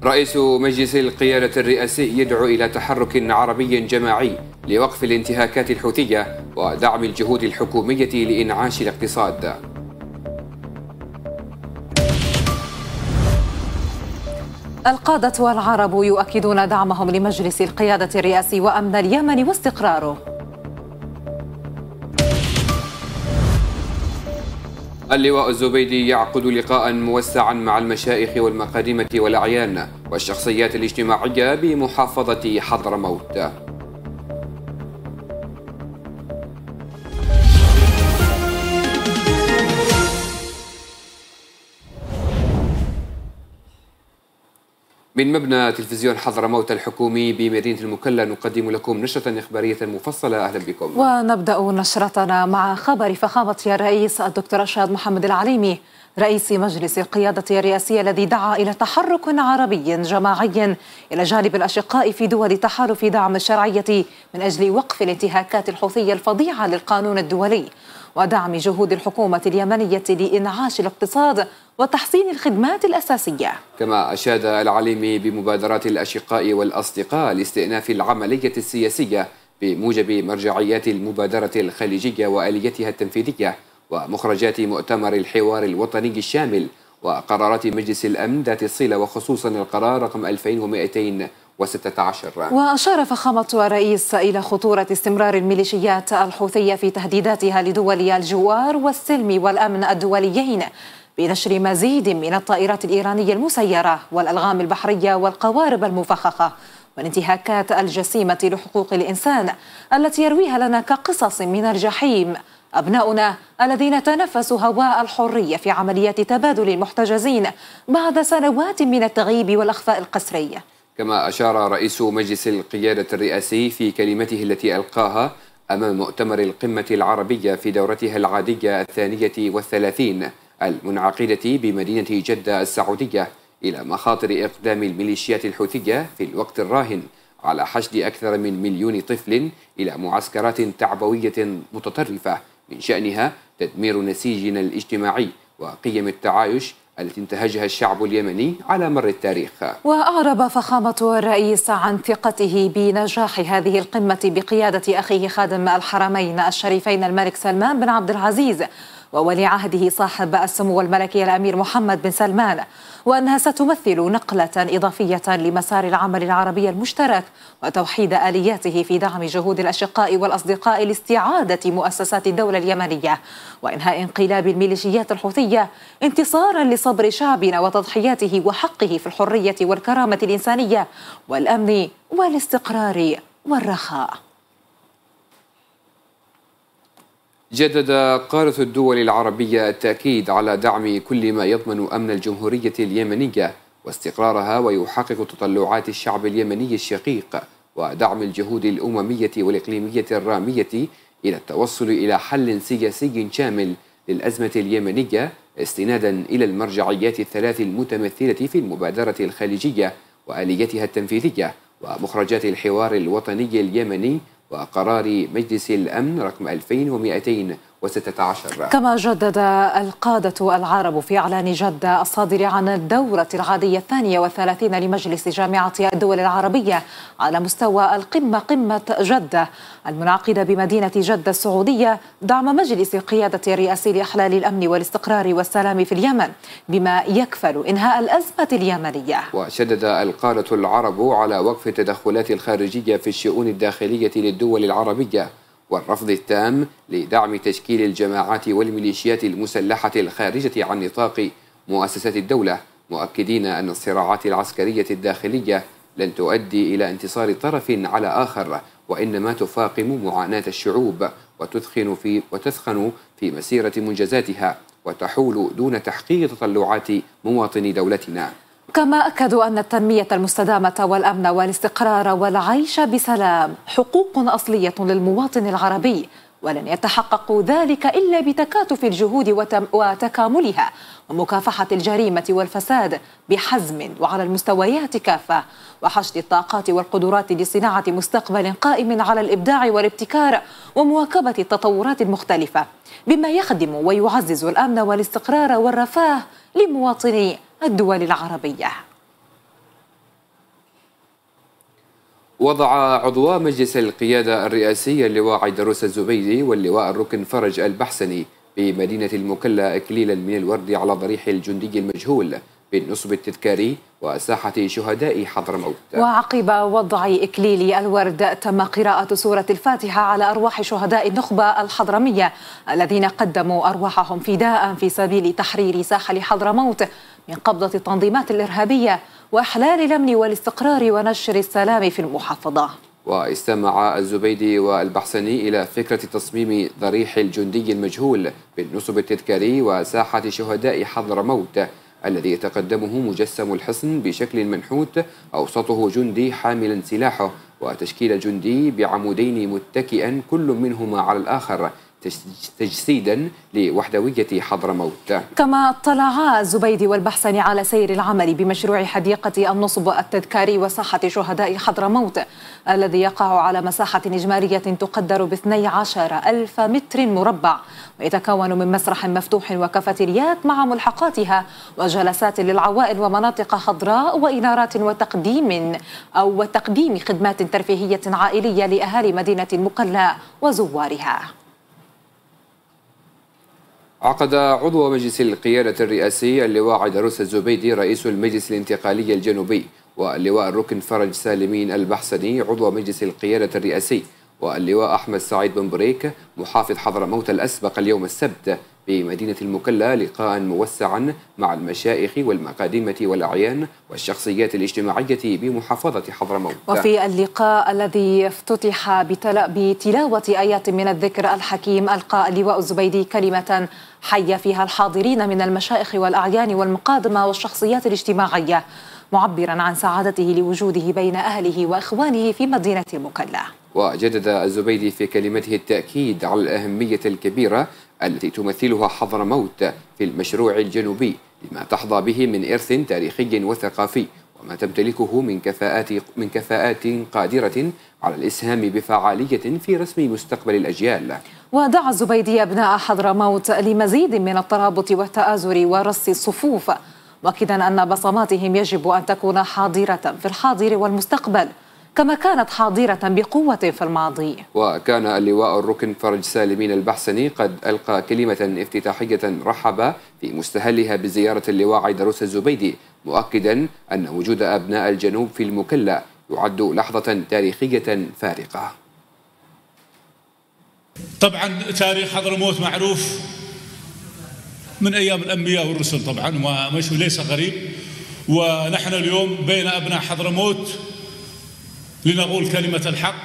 رئيس مجلس القيادة الرئاسي يدعو إلى تحرك عربي جماعي لوقف الانتهاكات الحوثية ودعم الجهود الحكومية لإنعاش الاقتصاد. القادة والعرب يؤكدون دعمهم لمجلس القيادة الرئاسي وأمن اليمن واستقراره. اللواء الزبيدي يعقد لقاء موسعا مع المشايخ والمقادمة والأعيان والشخصيات الاجتماعية بمحافظة حضرموت. من مبنى تلفزيون حضرموت الحكومي بمدينة المكلا نقدم لكم نشرة إخبارية مفصلة. أهلا بكم. ونبدأ نشرتنا مع خبر فخامة الرئيس الدكتور رشاد محمد العليمي رئيس مجلس القيادة الرئاسي الذي دعا إلى تحرك عربي جماعي إلى جانب الأشقاء في دول تحالف دعم الشرعية من أجل وقف الانتهاكات الحوثية الفظيعة للقانون الدولي ودعم جهود الحكومة اليمنية لإنعاش الاقتصاد وتحسين الخدمات الأساسية. كما أشاد العليمي بمبادرات الأشقاء والأصدقاء لاستئناف العملية السياسية بموجب مرجعيات المبادرة الخليجية وآليتها التنفيذية ومخرجات مؤتمر الحوار الوطني الشامل وقرارات مجلس الأمن ذات الصلة وخصوصا القرار رقم 2216. وأشار فخامة الرئيس إلى خطورة استمرار الميليشيات الحوثية في تهديداتها لدول الجوار والسلم والأمن الدوليين بنشر مزيد من الطائرات الإيرانية المسيرة والألغام البحرية والقوارب المفخخة والانتهاكات الجسيمة لحقوق الإنسان التي يرويها لنا كقصص من الجحيم أبناؤنا الذين تنفسوا هواء الحرية في عمليات تبادل المحتجزين بعد سنوات من التغييب والأخفاء القسري. كما أشار رئيس مجلس القيادة الرئاسي في كلمته التي ألقاها أمام مؤتمر القمة العربية في دورتها العادية 32 المنعقدة بمدينة جدة السعودية إلى مخاطر إقدام الميليشيات الحوثية في الوقت الراهن على حشد أكثر من 1,000,000 طفل إلى معسكرات تعبوية متطرفة من شأنها تدمير نسيجنا الاجتماعي وقيم التعايش التي انتهجها الشعب اليمني على مر التاريخ. وأعرب فخامة الرئيس عن ثقته بنجاح هذه القمة بقيادة أخيه خادم الحرمين الشريفين الملك سلمان بن عبد العزيز وولي عهده صاحب السمو الملكي الأمير محمد بن سلمان، وأنها ستمثل نقلة إضافية لمسار العمل العربي المشترك وتوحيد آلياته في دعم جهود الأشقاء والأصدقاء لاستعادة مؤسسات الدولة اليمنية وإنهاء انقلاب الميليشيات الحوثية انتصارا لصبر شعبنا وتضحياته وحقه في الحرية والكرامة الإنسانية والأمن والاستقرار والرخاء. جدد قادة الدول العربية التأكيد على دعم كل ما يضمن أمن الجمهورية اليمنية واستقرارها ويحقق تطلعات الشعب اليمني الشقيق ودعم الجهود الأممية والإقليمية الرامية إلى التوصل إلى حل سياسي شامل للأزمة اليمنية استنادا إلى المرجعيات الثلاث المتمثلة في المبادرة الخليجية وآليتها التنفيذية ومخرجات الحوار الوطني اليمني وقرار مجلس الأمن رقم 2216. كما جدد القادة العرب في إعلان جدة الصادر عن الدورة العادية 32 لمجلس جامعة الدول العربية على مستوى القمة قمة جدة المنعقدة بمدينة جدة السعودية دعم مجلس القيادة الرئاسي لإحلال الأمن والاستقرار والسلام في اليمن بما يكفل إنهاء الأزمة اليمنية. وشدد القادة العرب على وقف التدخلات الخارجية في الشؤون الداخلية للدول العربية والرفض التام لدعم تشكيل الجماعات والميليشيات المسلحة الخارجة عن نطاق مؤسسات الدولة، مؤكدين أن الصراعات العسكرية الداخلية لن تؤدي إلى انتصار طرف على آخر وإنما تفاقم معاناة الشعوب وتثخن في مسيرة منجزاتها وتحول دون تحقيق تطلعات مواطني دولتنا. كما أكدوا أن التنمية المستدامة والأمن والاستقرار والعيش بسلام حقوق أصلية للمواطن العربي ولن يتحقق ذلك إلا بتكاتف الجهود وتكاملها ومكافحة الجريمة والفساد بحزم وعلى المستويات كافة وحشد الطاقات والقدرات لصناعة مستقبل قائم على الإبداع والابتكار ومواكبة التطورات المختلفة بما يخدم ويعزز الأمن والاستقرار والرفاه لمواطني الدول العربية. وضع عضوا مجلس القيادة الرئاسي اللواء عيدروس الزبيدي واللواء الركن فرج البحسني بمدينة المكلا إكليلا من الورد على ضريح الجندي المجهول بالنصب التذكاري وساحة شهداء حضرموت. وعقب وضع إكليل الورد تم قراءة سورة الفاتحة على أرواح شهداء النخبة الحضرمية الذين قدموا أرواحهم فداء في سبيل تحرير ساحل حضرموت من قبضة التنظيمات الإرهابية وإحلال الأمن والاستقرار ونشر السلام في المحافظة. واستمع الزبيدي والبحسني إلى فكرة تصميم ضريح الجندي المجهول بالنصب التذكاري وساحة شهداء حضرموت الذي يتقدمه مجسم الحصن بشكل منحوت أوسطه جندي حاملا سلاحه وتشكيل الجندي بعمودين متكئا كل منهما على الآخر تجسيدا لوحدوية حضرموت. كما اطلعا الزبيدي والبحسني على سير العمل بمشروع حديقة النصب التذكاري وساحة شهداء حضرموت الذي يقع على مساحة إجمالية تقدر ب12,000 متر مربع ويتكون من مسرح مفتوح وكافيتريات مع ملحقاتها وجلسات للعوائل ومناطق خضراء وإنارات وتقديم خدمات ترفيهية عائلية لأهالي مدينة المكلا وزوارها. عقد عضو مجلس القيادة الرئاسي اللواء عيدروس الزبيدي رئيس المجلس الانتقالي الجنوبي واللواء الركن فرج سالمين البحسني عضو مجلس القيادة الرئاسي واللواء أحمد سعيد بن بريك محافظ حضرموت الأسبق اليوم السبت بمدينة المكلا لقاء موسعا مع المشايخ والمقادمة والأعيان والشخصيات الاجتماعية بمحافظة حضرموت. وفي اللقاء الذي افتتح بتلاوة آيات من الذكر الحكيم ألقى اللواء الزبيدي كلمة حي فيها الحاضرين من المشايخ والأعيان والمقادمة والشخصيات الاجتماعية معبرا عن سعادته لوجوده بين أهله وإخوانه في مدينة المكلا. وجدد الزبيدي في كلمته التأكيد على الأهمية الكبيرة التي تمثلها حضرموت في المشروع الجنوبي لما تحظى به من إرث تاريخي وثقافي وما تمتلكه من كفاءات قادرة على الإسهام بفعالية في رسم مستقبل الأجيال. ودعا الزبيدي أبناء حضرموت لمزيد من الترابط والتآزر ورص الصفوف مؤكدا أن بصماتهم يجب أن تكون حاضرة في الحاضر والمستقبل كما كانت حاضرة بقوة في الماضي. وكان اللواء الركن فرج سالمين البحسني قد ألقى كلمة افتتاحية رحب في مستهلها بزيارة اللواء عيدروس الزبيدي مؤكدا أن وجود أبناء الجنوب في المكلا يعد لحظة تاريخية فارقة. طبعا تاريخ حضرموت معروف من أيام الأنبياء والرسل طبعا ومش ليس غريب، ونحن اليوم بين أبناء حضرموت لنقول كلمة الحق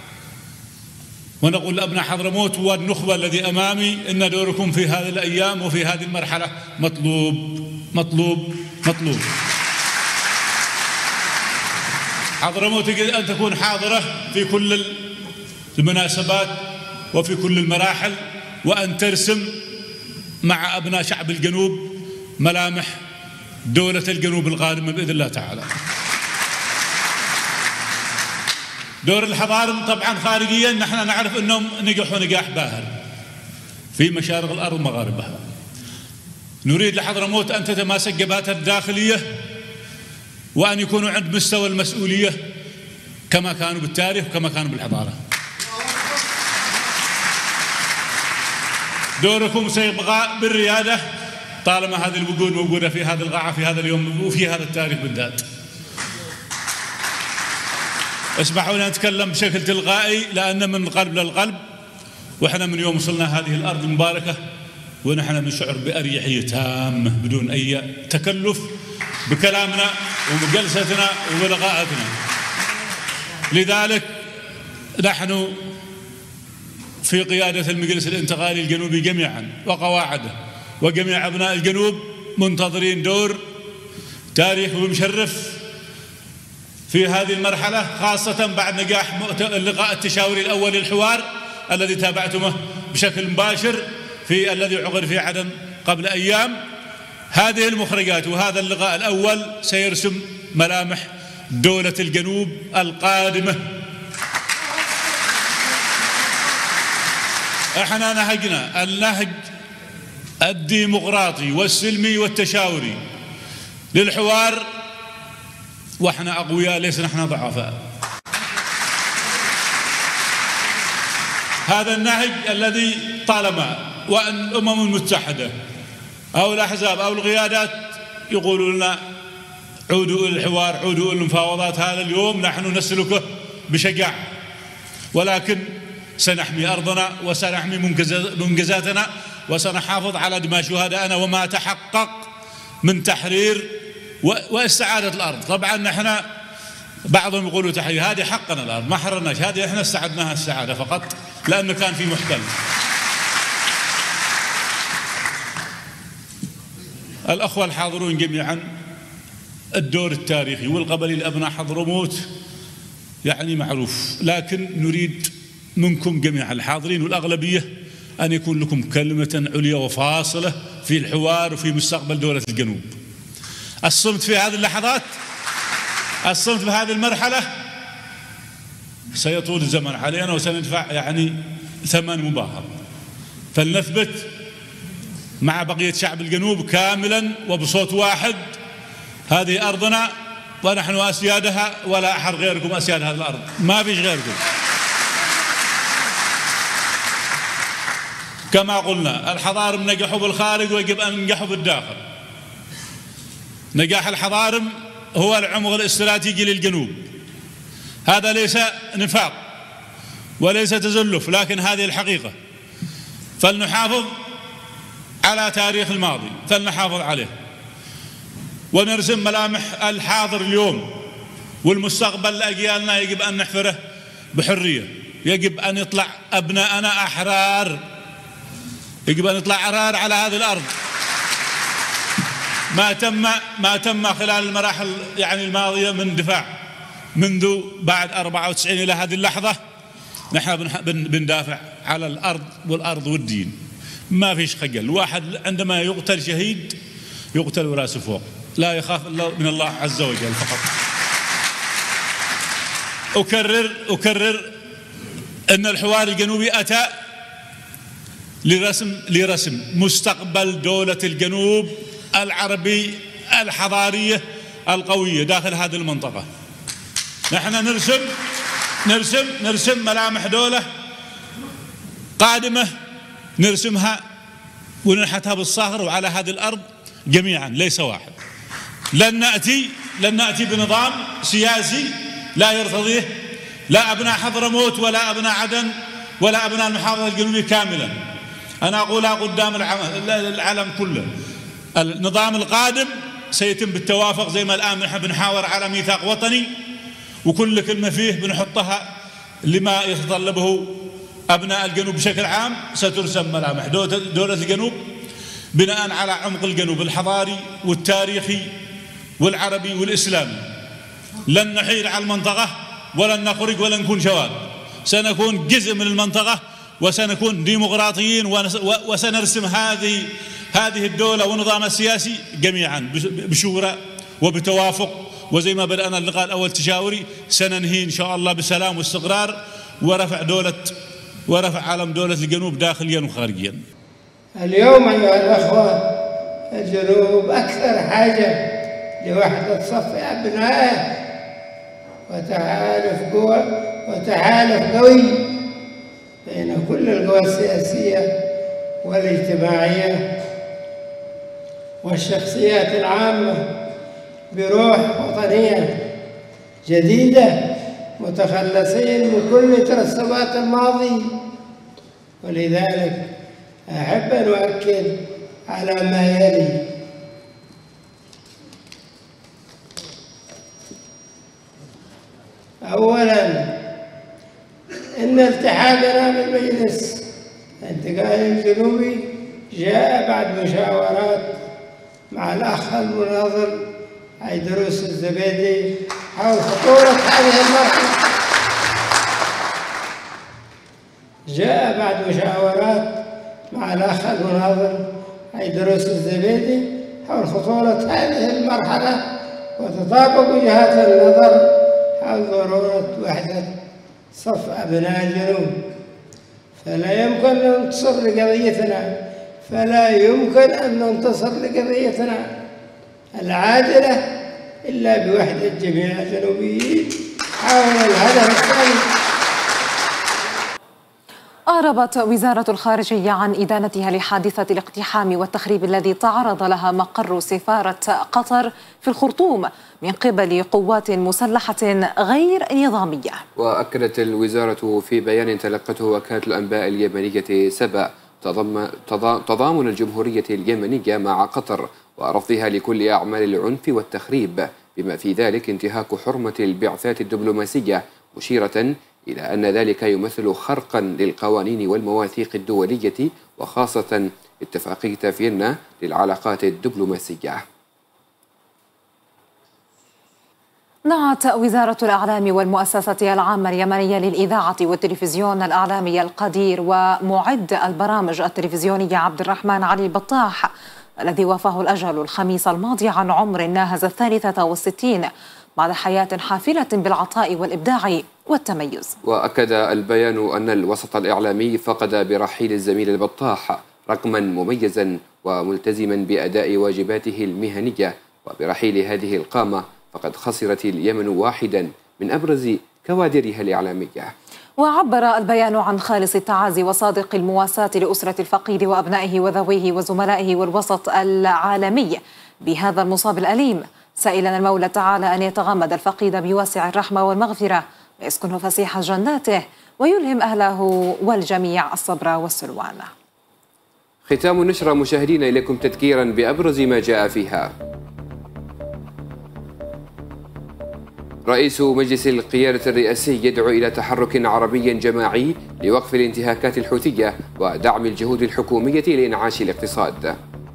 ونقول لأبناء حضرموت والنخبة الذي أمامي إن دوركم في هذه الأيام وفي هذه المرحلة مطلوب مطلوب مطلوب. حضرموت يجب أن تكون حاضرة في كل المناسبات وفي كل المراحل وأن ترسم مع أبناء شعب الجنوب ملامح دولة الجنوب القادمة بإذن الله تعالى. دور الحضارم طبعا خارجيا نحن نعرف أنهم نجحوا نجاح باهر في مشارق الأرض ومغاربها. نريد لحضرموت أن تتماسك جبهتها الداخلية وأن يكونوا عند مستوى المسؤولية كما كانوا بالتاريخ وكما كانوا بالحضارة. دوركم سيبقى بالريادة طالما هذه الوجود موجودة في هذه القاعة في هذا اليوم وفي هذا التاريخ بالذات. اسمحوا لنا نتكلم بشكل تلقائي لأن من القلب للقلب، وإحنا من يوم وصلنا هذه الأرض المباركة ونحن نشعر بأريحية تامة بدون أي تكلف بكلامنا وبجلستنا وبلقاءاتنا. لذلك نحن في قيادة المجلس الانتقالي الجنوبي جميعا وقواعده وجميع أبناء الجنوب منتظرين دور تاريخي ومشرف في هذه المرحلة، خاصة بعد نجاح اللقاء التشاوري الأول للحوار الذي تابعتمه بشكل مباشر في الذي عقد في عدن قبل أيام. هذه المخرجات وهذا اللقاء الأول سيرسم ملامح دولة الجنوب القادمة. احنا نهجنا النهج الديمقراطي والسلمي والتشاوري للحوار واحنا اقوياء ليس نحن ضعفاء. هذا النهج الذي طالما وأن الأمم المتحدة أو الأحزاب أو القيادات يقولون لنا عودوا إلى الحوار، عودوا إلى المفاوضات، هذا اليوم نحن نسلكه بشجاعة، ولكن سنحمي أرضنا وسنحمي منجزاتنا وسنحافظ على دماء شهدائنا وما تحقق من تحرير واستعادة الأرض. طبعا نحن بعضهم يقولوا تحرير، هذه حقنا الأرض ما حررناش، هذه احنا استعدناها السعادة فقط لأنه كان في محتل. الأخوة الحاضرون جميعا، الدور التاريخي والقبلي لأبناء حضرموت يعني معروف، لكن نريد منكم جميعا الحاضرين والأغلبية أن يكون لكم كلمة عليا وفاصلة في الحوار وفي مستقبل دولة الجنوب. الصمت في هذه اللحظات، الصمت بهذه المرحلة سيطول الزمن علينا وسندفع يعني ثمن مباهظ، فلنثبت مع بقية شعب الجنوب كاملا وبصوت واحد هذه أرضنا ونحن أسيادها ولا أحد غيركم أسياد هذه الأرض، ما فيش غيركم. كما قلنا الحضارم نجحوا بالخارج ويجب أن ننجحوا بالداخل. نجاح الحضارم هو العمق الاستراتيجي للجنوب، هذا ليس نفاق وليس تزلف، لكن هذه الحقيقة. فلنحافظ على تاريخ الماضي، فلنحافظ عليه ونرسم ملامح الحاضر اليوم والمستقبل لأجيالنا. يجب أن نحفره بحرية، يجب أن يطلع أبناءنا أحرار، يجب أن يطلع أحرار على هذه الأرض. ما تم خلال المراحل يعني الماضية من دفاع منذ بعد 94 إلى هذه اللحظة، نحن بندافع على الأرض والأرض والدين، ما فيش خجل. واحد عندما يقتل شهيد يقتل وراسه فوق، لا يخاف إلا من الله عز وجل فقط. أكرر أن الحوار الجنوبي أتى لرسم مستقبل دولة الجنوب العربي الحضارية القوية داخل هذه المنطقة. نحن نرسم ملامح دولة قادمة، نرسمها وننحتها بالصخر وعلى هذه الأرض جميعا ليس واحد. لن نأتي بنظام سياسي لا يرتضيه لا أبناء حضرموت ولا أبناء عدن ولا أبناء المحافظة الجنوبية كاملا. أنا أقولها قدام العالم كله، النظام القادم سيتم بالتوافق زي ما الآن نحن بنحاور على ميثاق وطني، وكل كلمة فيه بنحطها لما يتطلبه أبناء الجنوب بشكل عام. سترسم ملامح دولة الجنوب بناء على عمق الجنوب الحضاري والتاريخي والعربي والإسلامي. لن نحيل على المنطقة ولن نخرج ولن نكون شواذ، سنكون جزء من المنطقة وسنكون ديمقراطيين وسنرسم هذه الدولة والنظام السياسي جميعا بشورى وبتوافق، وزي ما بدأنا اللقاء الأول تشاوري سننهي إن شاء الله بسلام واستقرار ورفع علم دولة الجنوب داخليا وخارجيا. اليوم أيها الأخوة، الجنوب أكثر حاجة لوحدة صف أبنائه وتحالف قوي بين كل القوى السياسية والاجتماعية والشخصيات العامة بروح وطنية جديدة، متخلصين من كل ترسبات الماضي. ولذلك أحب أن أؤكد على ما يلي: أولاً، إن التحاقنا بالمجلس الانتقالي الجنوبي جاء بعد مشاورات مع الأخ المناظر عيدروس الزبيدي حول خطورة هذه المرحلة. جاء بعد مشاورات مع الأخ المناظر عيدروس الزبيدي حول خطورة هذه المرحلة وتطابق وجهات النظر حول ضرورة وحدة صف أبناء الجنوب. فلا يمكن أن ننتصر لقضيتنا العادلة إلا بوحدة جميع الجنوبيين حول الهدف الثاني. أعربت وزارة الخارجية عن إدانتها لحادثة الاقتحام والتخريب الذي تعرض لها مقر سفارة قطر في الخرطوم من قبل قوات مسلحة غير نظامية. وأكدت الوزارة في بيان تلقته وكالة الأنباء اليمنية سبأ تضامن الجمهورية اليمنية مع قطر ورفضها لكل أعمال العنف والتخريب، بما في ذلك انتهاك حرمة البعثات الدبلوماسية، مشيرة إلى أن ذلك يمثل خرقا للقوانين والمواثيق الدولية وخاصة اتفاقية فيينا للعلاقات الدبلوماسية. نعت وزارة الإعلام والمؤسسة العامة اليمنية للإذاعة والتلفزيون الإعلامي القدير ومعد البرامج التلفزيونية عبد الرحمن علي البطاح الذي وافاه الأجل الخميس الماضي عن عمر ناهز 63 بعد حياة حافلة بالعطاء والإبداع والتميز. وأكد البيان أن الوسط الإعلامي فقد برحيل الزميل البطاح رقما مميزا وملتزما بأداء واجباته المهنية، وبرحيل هذه القامة فقد خسرت اليمن واحدا من أبرز كوادرها الإعلامية. وعبر البيان عن خالص التعازي وصادق المواساة لأسرة الفقيد وأبنائه وذويه وزملائه والوسط العالمي بهذا المصاب الأليم، سائلا المولى تعالى أن يتغمد الفقيد بواسع الرحمة والمغفرة ويسكنه فسيح جناته ويلهم أهله والجميع الصبر والسلوان. ختام النشرة مشاهدينا، إليكم تذكيرا بأبرز ما جاء فيها. رئيس مجلس القيادة الرئاسي يدعو إلى تحرك عربي جماعي لوقف الانتهاكات الحوثية ودعم الجهود الحكومية لإنعاش الاقتصاد.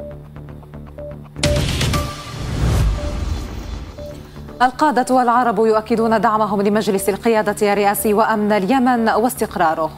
القادة والعرب يؤكدون دعمهم لمجلس القيادة الرئاسي وأمن اليمن واستقراره.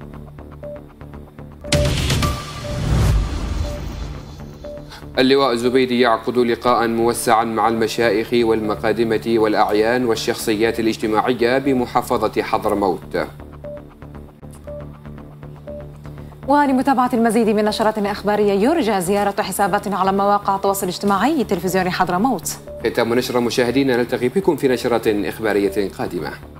اللواء الزبيدي يعقد لقاء موسعا مع المشايخ والمقادمة والأعيان والشخصيات الاجتماعية بمحافظة حضرموت. ولمتابعة المزيد من نشرات إخبارية يرجى زيارة حساباتنا على مواقع التواصل الاجتماعي تلفزيون حضرموت. ختام نشرة مشاهدينا، نلتقي بكم في نشرة إخبارية قادمة.